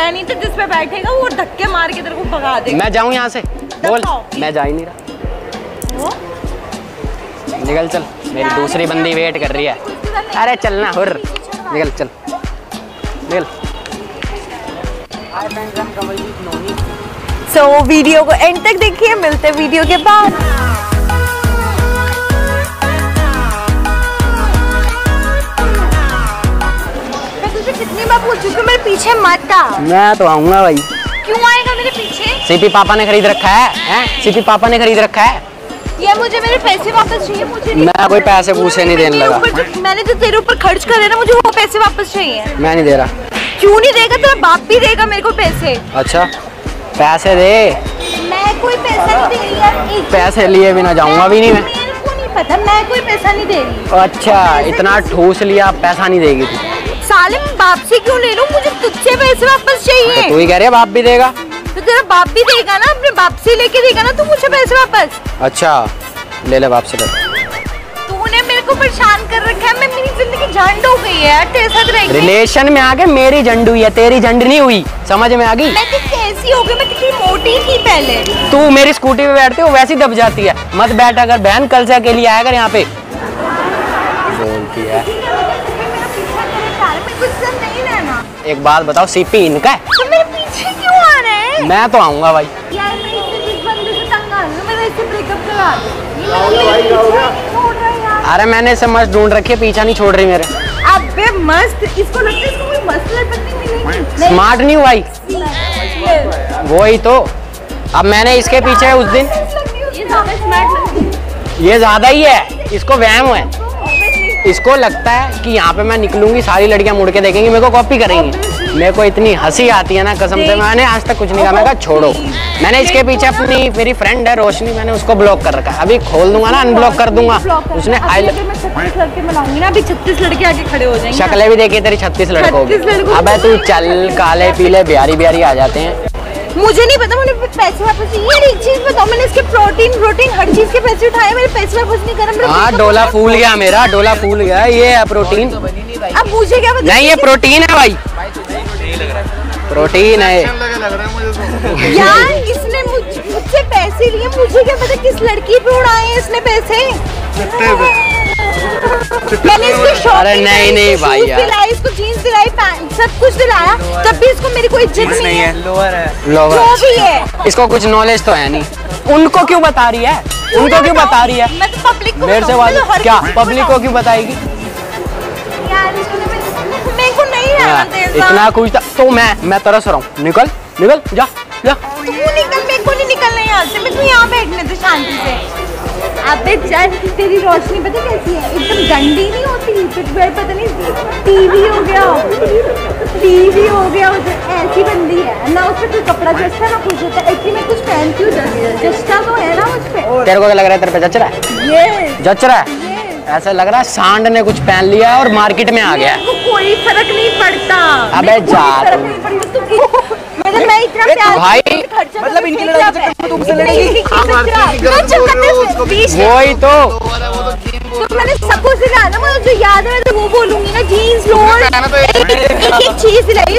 है नहीं तो जिस पे बैठेगा वो धक्के मार के तेरे को भगा देगा। मैं जाऊँ यहाँ से? बोल, मैं जा ही नहीं रहा। निकल चल, मेरी दूसरी बंदी वेट कर रही है। अरे चलना हुर, निकल चल निकल। सो वीडियो को एंड तक देखिए, मिलते वीडियो के बाद। कितनी बार पूछ चुकी हूँ मेरे पीछे मत आ। मैं तो आऊंगा भाई। क्यों आएगा मेरे पीछे? सीपी पापा ने खरीद रखा है, सीपी पापा ने खरीद रखा है। ये मुझे मेरे पैसे वापस चाहिए। मुझे मैं कोई पैसे पूछे नहीं देने लगा। मैंने तो तेरे ऊपर खर्च करे ना, मुझे वो पैसे वापस चाहिए। मैं नहीं दे रहा। क्यों नहीं देगा? तेरा बाप भी देगा मेरे को पैसे। अच्छा पैसे दे। मैं कोई पैसा नहीं दे रही यार। पैसे लिए बिना जाऊंगा भी नहीं मैं। मेरे को नहीं पता, मैं कोई पैसा नहीं दे रही। अच्छा इतना ठूस लिया, पैसा नहीं देगी तू? साले मैं बाप से क्यों ले लूं? मुझे तुझसे पैसे वापस चाहिए। तो तू ही कह रही है बाप भी देगा। तो तेरा बाप भी देगा ना, अपने बाप से लेके देगा ना तू मुझे पैसे वापस। अच्छा ले ले बाप से ले। तूने मेरे को परेशान कर रखा है। मैं मेरी जिंदगी झंड हो गई है यार तेरे साथ रह के। रिलेशन में आके मेरी झंड हुई है, तेरी झंड नहीं हुई। समझ में आ गई? मैं कैसी हो गई? मैं कितनी मोटी थी पहले। तू मेरी स्कूटी पे बैठती हो वैसी दब जाती है। मत बैठ अगर बहन, कल से अकेली आया कर यहाँ पे। बोलती है एक बात बताओ, सीपी इनका है? तो मेरे पीछे क्यों आ रहे हैं? मैं तो आऊंगा भाई। यार मैं इस बंदे से तंग आ रही हूं, मैं इससे ब्रेकअप करा दूं। अरे मैंने इसे मस्त ढूंढ रखी है, पीछा नहीं छोड़ रही मेरे। अबे मस्त, इसको लगता है इसको कोई मस्त लड़की मिलेगी। स्मार्ट नहीं हुआ भाई, वही तो। अब मैंने इसके पीछे उस दिन, ये ज्यादा ही है, इसको वहम है। इसको लगता है कि यहाँ पे मैं निकलूंगी सारी लड़कियां मुड़ के देखेंगी, मेरे को कॉपी करेंगी। मेरे को इतनी हंसी आती है ना कसम से। मैंने आज तक कुछ नहीं कहा, मैं कहा छोड़ो। मैंने इसके पीछे अपनी, मेरी फ्रेंड है रोशनी, मैंने उसको ब्लॉक कर रखा है। अभी खोल दूंगा ना, अनब्लॉक कर दूंगा। उसने मैं 36 लड़के मिलाऊंगी ना, अभी 36 लड़के आगे खड़े हो जाएंगे। शक्लें भी देखी तेरी 36 लड़कों की। अबे तू चल, काले पीले बिहारी बिहारी आ जाते हैं। मुझे नहीं पता, मुझे पैसे वापस चाहिए। एक चीज बताओ, मैंने इसके प्रोटीन हर चीज के पैसे उठाए, मेरे पैसे वापस नहीं करा। हाँ डोला फूल गया मेरा, डोला फूल गया। ये है प्रोटीन। अब मुझे क्या पता? नहीं ये प्रोटीन है भाई, प्रोटीन है। यार इसने मुझसे पैसे लिए, मुझे क्या पता किस लड़की पे उड़ाए हैं इसने पैसे। मैंने इसको शॉपिंग, अरे नहीं भाई यार, दिलाई इसको, जीन्स दिलाई, पैंट सब कुछ दिलाया, तब भी इसको मेरी कोई इज्जत नहीं है। लोअर है, जो भी है। इसको कुछ नॉलेज तो है नहीं। उनको क्यों बता रही है? उनको क्यों बता रही है? मैं तो पब्लिक को मेरे से बात क्या पब्लिक को क्यों बताएगी? मेरे को नहीं रहना देता। इतना कुछ तो मैं तरस रहा हूँ। निकल निकल, जा जा। तू निकल, मेरे को नहीं निकलना यहाँ से। मैं तो यहाँ बैठने दे शांति से। अबे चल, तेरी रोशनी पता कैसी है? एकदम गंदी नहीं होती, पता नहीं टीवी हो गया उधर, ऐसी बंदी है ना। उसपे कोई कपड़ा जचता ना कुछ होता है। एक्चुअली मैं कुछ पहनती हूँ, जचता तो है ना मुझ पे। तेरे को क्या लग रहा है? तेरे पे जच रहा है? ये जच रहा है? ऐसा लग रहा है सांड ने कुछ पहन लिया है और मार्केट में आ गया। कोई फर्क नहीं पड़ता। अबे जा मैं इतना प्यार भाई, मतलब इनकी लड़ाई से तुमसे लड़ेगी। वही तो मैंने सब कुछ दिलाया ना, मुझे जो याद है मैं तो वो बोलूंगी ना। जीन्स लोअर, एक चीज दिलाई।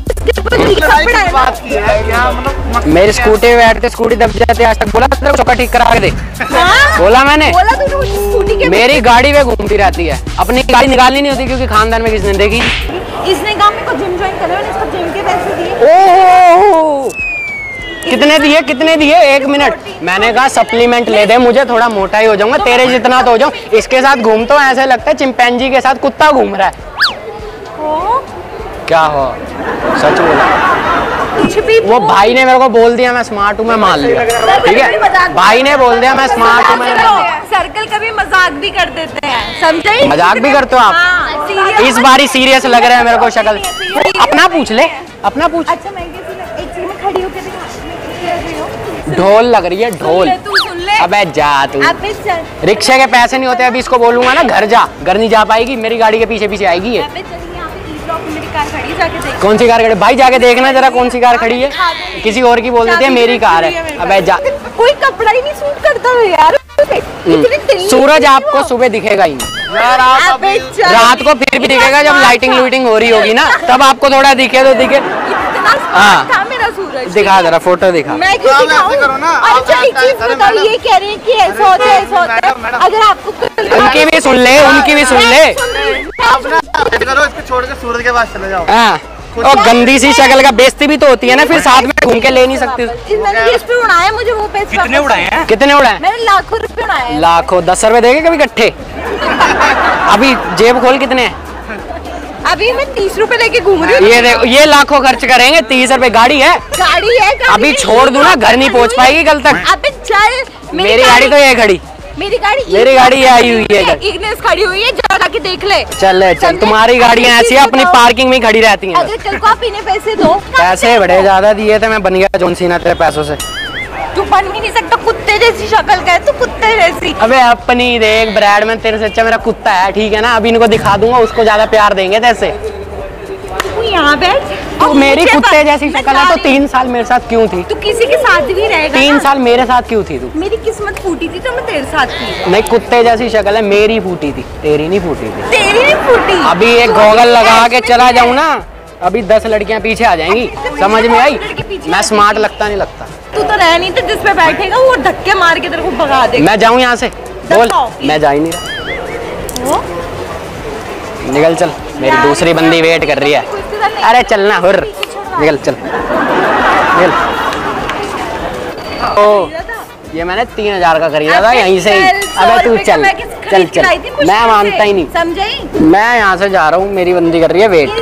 मेरी स्कूटी पे बैठते स्कूटी दब जाते, आज तक बोला तेरे को चौका ठीक करा के दे? बोला मैंने? मेरी गाड़ी पे घूमती रहती है, अपनी गाड़ी निकालनी नहीं होती क्योंकि खानदान में किसने देखी। इसने कहा मेरे को जिम ज्वाइन करो, इसको जिम के पैसे दिए। ओह कितने दिए? कितने दिए? 1 मिनट। मैंने कहा सप्लीमेंट ले दे, मुझे थोड़ा मोटा ही हो जाऊंगा, तेरे जितना तो हो जाऊं। इसके साथ घूम तो ऐसे लगता है चिंपैंजी के साथ कुत्ता घूम रहा है। क्या हो? सच बोला। वो भाई ने मेरे को बोल दिया मैं स्मार्ट हूँ, मैं मान लिया। ठीक है, भाई ने बोल दिया मैं स्मार्ट हूँ। सर्कल कभी मजाक भी कर देते हैं, समझे? मजाक भी करते हो आप? हाँ, इस बारी सीरियस लग रहा है मेरे को शक्ल। अपना पूछ ले, अपना पूछ। अच्छा मैं एक चीज में खड़ी होकर ढोल लग रही है, ढोल। अबे जा तू। रिक्शे के पैसे नहीं होते, अभी इसको बोलूंगा ना घर जा, घर नहीं जा पाएगी, मेरी गाड़ी के पीछे पीछे आएगी ये। कौन सी कार खड़ी? भाई जाके देखना जरा कौन सी कार खड़ी है। किसी और की बोल देते हैं मेरी कार है। अबे जा। कोई कपड़ा ही नहीं सूट करता है यार। सूरज आपको सुबह दिखेगा ही नहीं, रात को फिर भी दिखेगा जब लाइटिंग लूटिंग हो रही होगी ना, तब आपको थोड़ा दिखे तो दिखे। हाँ सूरज। दिखा जरा फोटो दिखा। मैं क्यों दिखाऊं? अच्छा एक चीज बताओ, ये कह रहे हैं कि ऐसा होता है ऐसा होता है, अगर आपको उनकी भी सुन ले, उनकी भी सुन ले। इसको छोड़ के सूरज के पास चले जाओ। हाँ, और गंदी सी शक्ल का बेइज्जती भी तो होती है ना, फिर साथ में घूम के ले नहीं सकती। मैंने इस पे उड़ाया, मुझे वो पैसे कितने उड़ाए हैं? कितने उड़ाए? मैंने लाखों रुपए उड़ाए। लाखों? 10 रुपए देगे कभी इकट्ठे? अभी जेब खोल कितने हैं? अभी मैं 30 रुपए लेके घूम रही हूँ। ये देखो, ये लाखों खर्च करेंगे, 30 रुपए गाड़ी है। गाड़ी है, अभी छोड़ दूं ना, घर नहीं पहुंच पाएगी कल तक। अबे चल, मेरी गाड़ी तो ये खड़ी, मेरी गाड़ी ये आई हुई है इधर। इग्निस खड़ी हुई है, जा के देख ले। चल, तुम्हारी गाड़ियाँ ऐसी है, अपनी पार्किंग में खड़ी रहती हैं। अगर कल को आप इन्हें पैसे दो। पैसे बड़े ज्यादा दिए थे, मैं बन गया जॉन सीना तेरे पैसों से। तू बन भी नहीं सकता, कुत्ते जैसी शक्ल का है तू, कुत्ते जैसी। अबे अपनी देख ब्रैड में, तेरे से अच्छा मेरा कुत्ता है, ठीक है ना? अभी इनको दिखा दूंगा, उसको ज्यादा प्यार देंगे तेरे। तू यहाँ बैठ। तू मेरी कुत्ते जैसी शक्ल है तो 3 साल मेरे साथ क्यों थी? तू किसी के साथ भी रहेगा। 3 साल मेरे साथ क्यों थी तू? मेरी किस्मत फूटी थी तो मैं तेरे साथ थी। नहीं, कुत्ते जैसी शक्ल है, मेरी फूटी थी, तेरी नहीं फूटी थी। तेरी नहीं फूटी। अभी एक गॉगल लगा के चला जाऊं ना, अभी 10 लड़कियां पीछे आ जाएंगी। समझ में आई? मैं स्मार्ट लगता नहीं लगता। तू तो रह नहीं था, जिस पे बैठेगा वो धक्के मार के तेरे को भगा देगा। मैं जाऊं यहाँ से? बोल, मैं जा ही नहीं रहा। निकल चल, मेरी दूसरी बंदी वेट कर रही है। अरे चलना हुर, निकल चल, निकल। ओ, ये मैंने 3000 का खरीदा था यहीं से ही। अबे तू चल चल चल, मैं मानता ही नहीं। समझाई? मैं यहाँ से जा रहा हूँ, मेरी बंदी कर रही है वेट।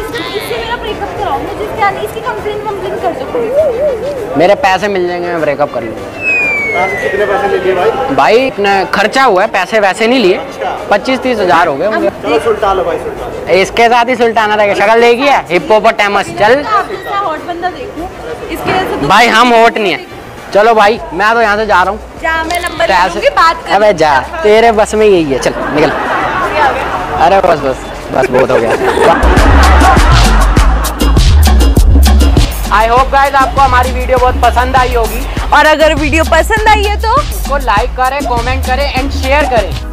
मेरे पैसे मिल जाएंगे, मैं ब्रेकअप कर लूँगा। कितने पैसे ले लिए भाई? भाई इतना खर्चा हुआ है, पैसे वैसे नहीं लिए। 25-30 हजार हो गए होंगे। चलो सुल्टा लो भाई, सुल्टा। इसके साथ ही सुल्ताना रहेगा। शक्ल देखी है हिप्पोपोटामस। चल हॉट बंदा देखूं, इसके वजह से भाई, हम हॉट नहीं है। चलो भाई, मैं तो यहाँ से जा रहा हूँ। जा, मैं नंबर ले लूंगी, बात कर। अबे जा, तेरे बस में यही है, चल निकल। अरे बस बस बस, बहुत हो गया। आई होप गाइस आपको हमारी वीडियो बहुत पसंद आई होगी, और अगर वीडियो पसंद आई है तो उसको लाइक करें, कमेंट करें एंड शेयर करें।